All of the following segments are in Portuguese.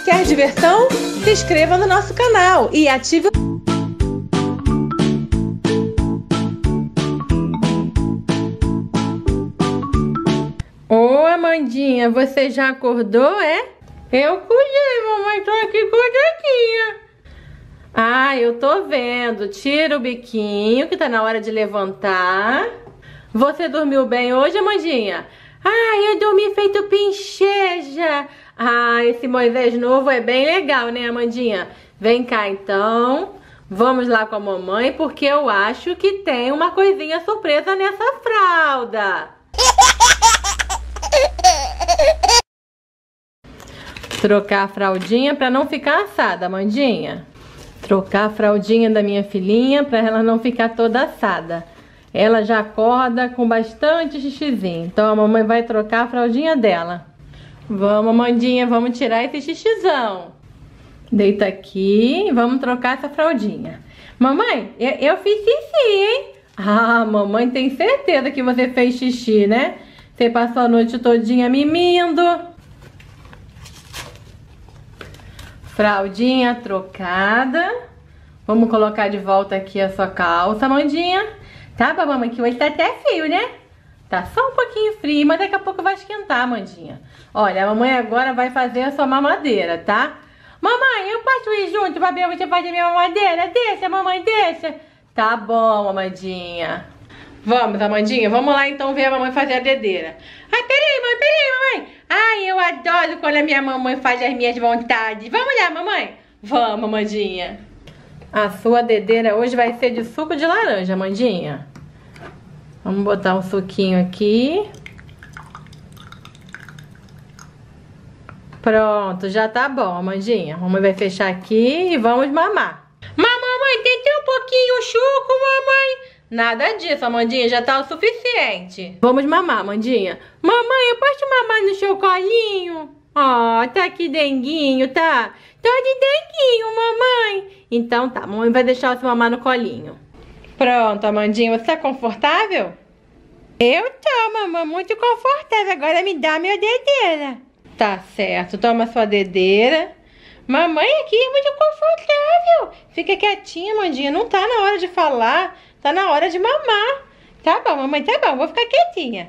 Quer diversão? Se inscreva no nosso canal e ative o... Ô, Amandinha, você já acordou, é? Eu acordei, mamãe, tô aqui acordadinha. Ah, eu tô vendo. Tira o biquinho, que tá na hora de levantar. Você dormiu bem hoje, Amandinha? Ah, eu dormi feito pincheja. Ah, esse Moisés novo é bem legal, né, Amandinha? Vem cá, então. Vamos lá com a mamãe, porque eu acho que tem uma coisinha surpresa nessa fralda. Trocar a fraldinha pra não ficar assada, Amandinha. Trocar a fraldinha da minha filhinha pra ela não ficar toda assada. Ela já acorda com bastante xixizinho. Então a mamãe vai trocar a fraldinha dela. Vamos, Amandinha, vamos tirar esse xixizão. Deita aqui e vamos trocar essa fraldinha. Mamãe, eu fiz xixi, hein? Ah, mamãe tem certeza que você fez xixi, né? Você passou a noite todinha mimindo. Fraldinha trocada. Vamos colocar de volta aqui a sua calça, Amandinha. Tá, mamãe, que hoje tá até frio, né? Tá só um pouquinho frio, mas daqui a pouco vai esquentar, Amandinha. Olha, a mamãe agora vai fazer a sua mamadeira, tá? Mamãe, eu posso ir junto pra ver você fazer minha mamadeira? Deixa, mamãe, deixa. Tá bom, Amandinha. Vamos, Amandinha, vamos lá então ver a mamãe fazer a dedeira. Ai, peraí, mamãe. Ai, eu adoro quando a minha mamãe faz as minhas vontades. Vamos lá, mamãe? Vamos, Amandinha. A sua dedeira hoje vai ser de suco de laranja, Amandinha. Vamos botar um suquinho aqui. Pronto, já tá bom, Amandinha. A mamãe vai fechar aqui e vamos mamar. Mamãe, tem um pouquinho suco, mamãe. Nada disso, Amandinha, já tá o suficiente. Vamos mamar, Amandinha. Mamãe, eu posso mamar no seu colinho? Ó, tá aqui denguinho, tá? Tô de denguinho, mamãe. Então tá, mamãe vai deixar você mamar no colinho. Pronto, Amandinha, você tá confortável? Eu tô, mamãe, muito confortável. Agora me dá minha dedeira. Tá certo, toma sua dedeira. Mamãe aqui é muito confortável. Fica quietinha, Amandinha, não tá na hora de falar. Tá na hora de mamar. Tá bom, mamãe, tá bom, vou ficar quietinha.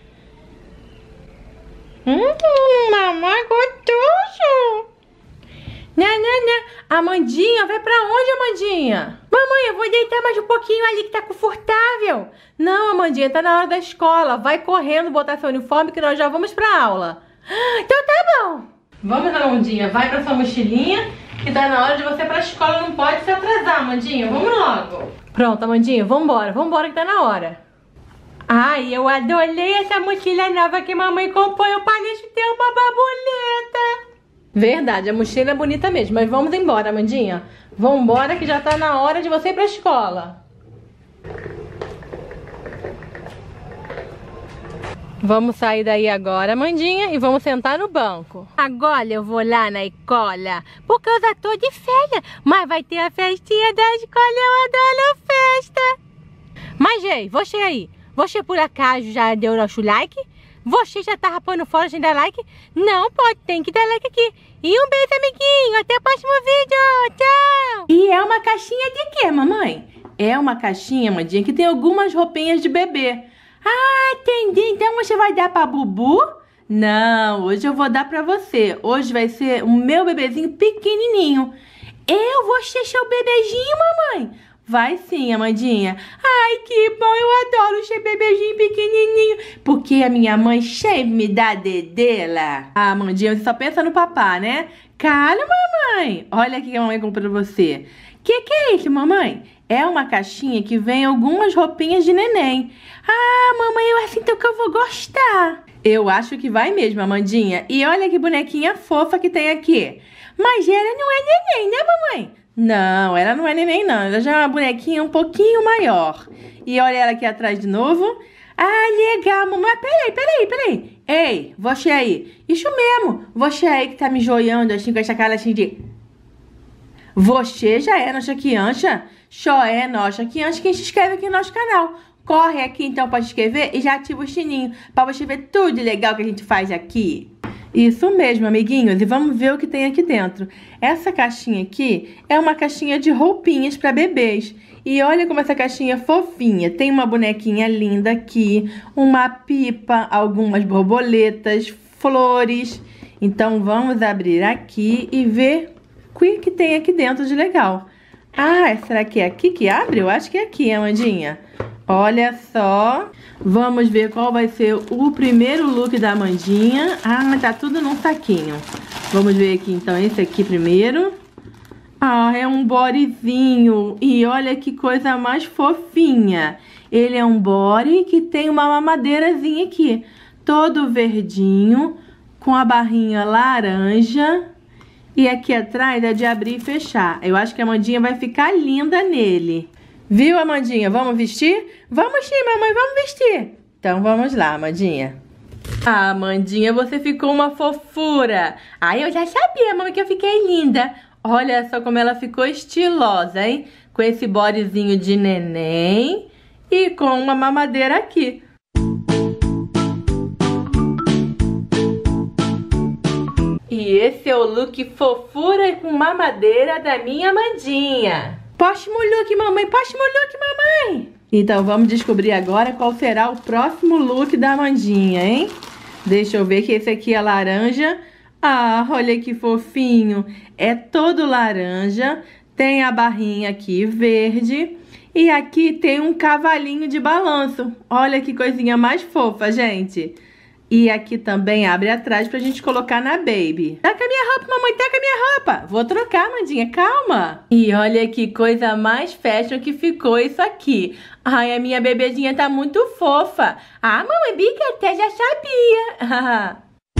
Mamãe gostoso. Não. Amandinha, vai pra onde, Amandinha? Mamãe, eu vou deitar mais um pouquinho ali que tá confortável. Não, Amandinha, tá na hora da escola. Vai correndo botar seu uniforme que nós já vamos pra aula. Então tá bom. Vamos, Amandinha, vai pra sua mochilinha que tá na hora de você ir pra escola. Não pode se atrasar, Amandinha. Vamos logo. Pronto, Amandinha, vambora que tá na hora. Ai, eu adorei essa mochila nova que mamãe comprou. Eu pareço ter uma borboleta. Verdade, a mochila é bonita mesmo. Mas vamos embora, Amandinha. Vambora que já tá na hora de você ir pra escola. Vamos sair daí agora, Amandinha, e vamos sentar no banco. Agora eu vou lá na escola, porque eu já tô de férias. Mas vai ter a festinha da escola, eu adoro festa. Mas, ei, você aí, você por acaso já deu nosso like? Você já tá rapando fora sem dar like? Não pode, tem que dar like aqui. E um beijo, amiguinho, até o próximo vídeo, tchau! E é uma caixinha de quê, mamãe? É uma caixinha, Amandinha, que tem algumas roupinhas de bebê. Ah, entendi. Então você vai dar pra Bubu? Não, hoje eu vou dar pra você. Hoje vai ser o meu bebezinho pequenininho. Eu vou ser seu bebezinho, mamãe? Vai sim, Amandinha. Ai, que bom, eu adoro ser bebezinho pequenininho. Porque a minha mãe sempre me dá dedela. Ah, Amandinha, você só pensa no papá, né? Calma, mamãe. Olha aqui que a mamãe comprou pra você. Que é isso, mamãe? É uma caixinha que vem algumas roupinhas de neném. Ah, mamãe, eu acho então que eu vou gostar. Eu acho que vai mesmo, Amandinha. E olha que bonequinha fofa que tem aqui. Mas ela não é neném, né, mamãe? Não, ela não é neném, não. Ela já é uma bonequinha um pouquinho maior. E olha ela aqui atrás de novo. Ah, legal, mamãe. Peraí. Ei, você aí. Isso mesmo. Você aí que tá me joiando assim com essa cara assim de... Você já é nossa criança? Só é nossa criança quem se inscreve aqui no nosso canal. Corre aqui então para se inscrever e já ativa o sininho para você ver tudo legal que a gente faz aqui. Isso mesmo, amiguinhos, e vamos ver o que tem aqui dentro. Essa caixinha aqui é uma caixinha de roupinhas para bebês. E olha como essa caixinha é fofinha. Tem uma bonequinha linda aqui, uma pipa, algumas borboletas, flores. Então vamos abrir aqui e ver o que tem aqui dentro de legal. Ah, será que é aqui que abre? Eu acho que é aqui, Amandinha. Olha só. Vamos ver qual vai ser o primeiro look da Amandinha. Ah, tá tudo num saquinho. Vamos ver aqui, então, esse aqui primeiro. Ah, é um bodyzinho. E olha que coisa mais fofinha. Ele é um body que tem uma mamadeirazinha aqui. Todo verdinho, com a barrinha laranja. E aqui atrás é de abrir e fechar. Eu acho que a Amandinha vai ficar linda nele. Viu, Amandinha? Vamos vestir? Vamos sim, mamãe, vamos vestir. Então vamos lá, Amandinha. Ah, Amandinha, você ficou uma fofura. Ah, eu já sabia, mamãe, que eu fiquei linda. Olha só como ela ficou estilosa, hein? Com esse bodyzinho de neném e com uma mamadeira aqui. E esse é o look fofura com mamadeira da minha Amandinha. Próximo look, mamãe. Próximo look, mamãe. Então, vamos descobrir agora qual será o próximo look da Amandinha, hein? Deixa eu ver que esse aqui é laranja. Ah, olha que fofinho. É todo laranja. Tem a barrinha aqui verde. E aqui tem um cavalinho de balanço. Olha que coisinha mais fofa, gente. E aqui também abre atrás pra gente colocar na baby. Taca minha roupa, mamãe, taca minha roupa. Vou trocar, Amandinha, calma. E olha que coisa mais fashion que ficou isso aqui. Ai, a minha bebezinha tá muito fofa. Ah, mamãe, Bica até já sabia.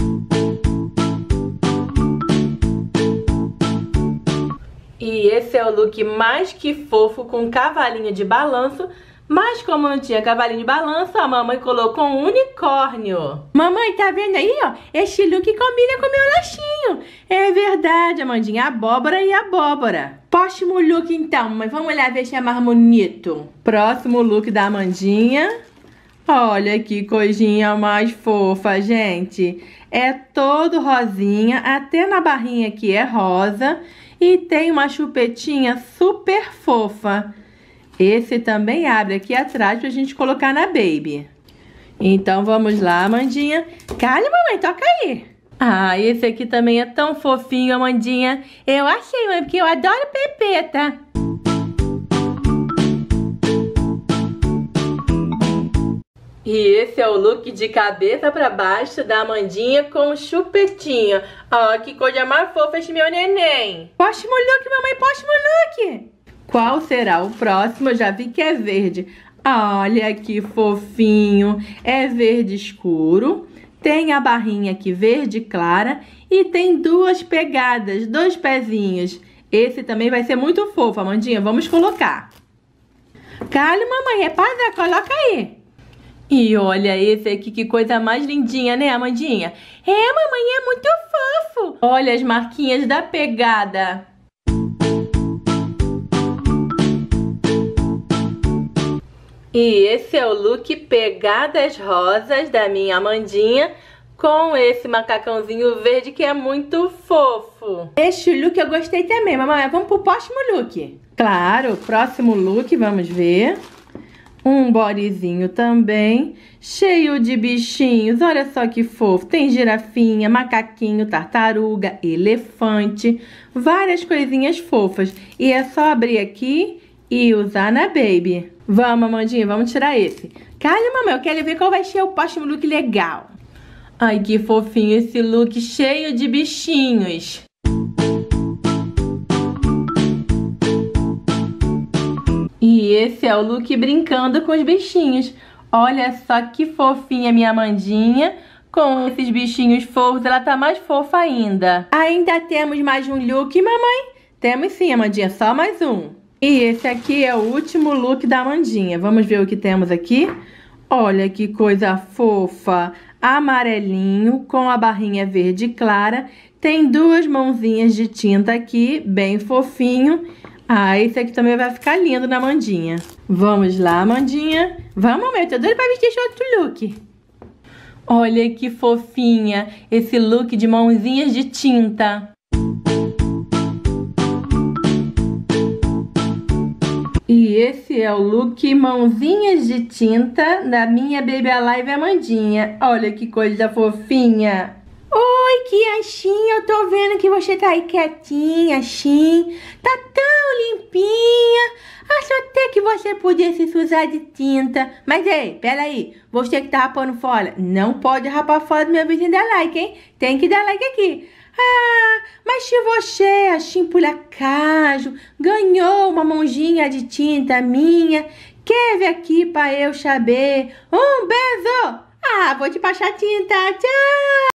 E esse é o look mais que fofo com cavalinho de balanço. Mas como não tinha cavalinho de balanço, a mamãe colocou um unicórnio. Mamãe, tá vendo aí, ó? Este look combina com o meu lanchinho. É verdade, Amandinha. Abóbora e abóbora. Próximo look, então, mas vamos lá ver se é mais bonito. Próximo look da Amandinha. Olha que coisinha mais fofa, gente. É todo rosinha, até na barrinha aqui é rosa. E tem uma chupetinha super fofa. Esse também abre aqui atrás pra gente colocar na baby. Então vamos lá, Amandinha. Calma, mamãe, toca aí. Ah, esse aqui também é tão fofinho, Amandinha. Eu achei, mãe, porque eu adoro pepeta. E esse é o look de cabeça pra baixo da Amandinha com chupetinho. Ó, que coisa mais fofa esse meu neném. Próximo look, mamãe, próximo look. Qual será o próximo? Eu já vi que é verde. Olha que fofinho. É verde escuro. Tem a barrinha aqui verde clara. E tem duas pegadas, dois pezinhos. Esse também vai ser muito fofo, Amandinha. Vamos colocar. Calma, mamãe. É para dar. Coloca aí. E olha esse aqui, que coisa mais lindinha, né, Amandinha? É, mamãe, é muito fofo. Olha as marquinhas da pegada. E esse é o look pegadas rosas da minha Amandinha com esse macacãozinho verde que é muito fofo. Este look eu gostei também, mamãe. Vamos pro próximo look. Claro, próximo look, vamos ver. Um bodyzinho também, cheio de bichinhos. Olha só que fofo. Tem girafinha, macaquinho, tartaruga, elefante. Várias coisinhas fofas. E é só abrir aqui e usar na baby. Vamos, Amandinha, vamos tirar esse. Calma, mamãe, eu quero ver qual vai ser o próximo look legal. Ai, que fofinho esse look cheio de bichinhos. E esse é o look brincando com os bichinhos. Olha só que fofinha minha Amandinha. Com esses bichinhos fofos, ela tá mais fofa ainda. Ainda temos mais um look, mamãe? Temos sim, Amandinha, só mais um. E esse aqui é o último look da Amandinha. Vamos ver o que temos aqui. Olha que coisa fofa. Amarelinho, com a barrinha verde clara. Tem duas mãozinhas de tinta aqui, bem fofinho. Ah, esse aqui também vai ficar lindo na Amandinha. Vamos lá, Amandinha. Vamos, meu, tô doida pra vestir esse outro look. Olha que fofinha esse look de mãozinhas de tinta. E esse é o look mãozinhas de tinta da minha Baby Alive Amandinha. Olha que coisa fofinha. Oi, Kianchinha, eu tô vendo que você tá aí quietinha, assim. Tá tão limpinha. Acho até que você podia se usar de tinta. Mas ei, peraí, você que tá rapando fora, não pode rapar fora do meu vizinho dar like, hein? Tem que dar like aqui. Ah, mas se você, assim, por acaso, ganhou uma mãozinha de tinta minha, quer vir aqui pra eu saber? Um beijo! Ah, vou te passar tinta, tchau!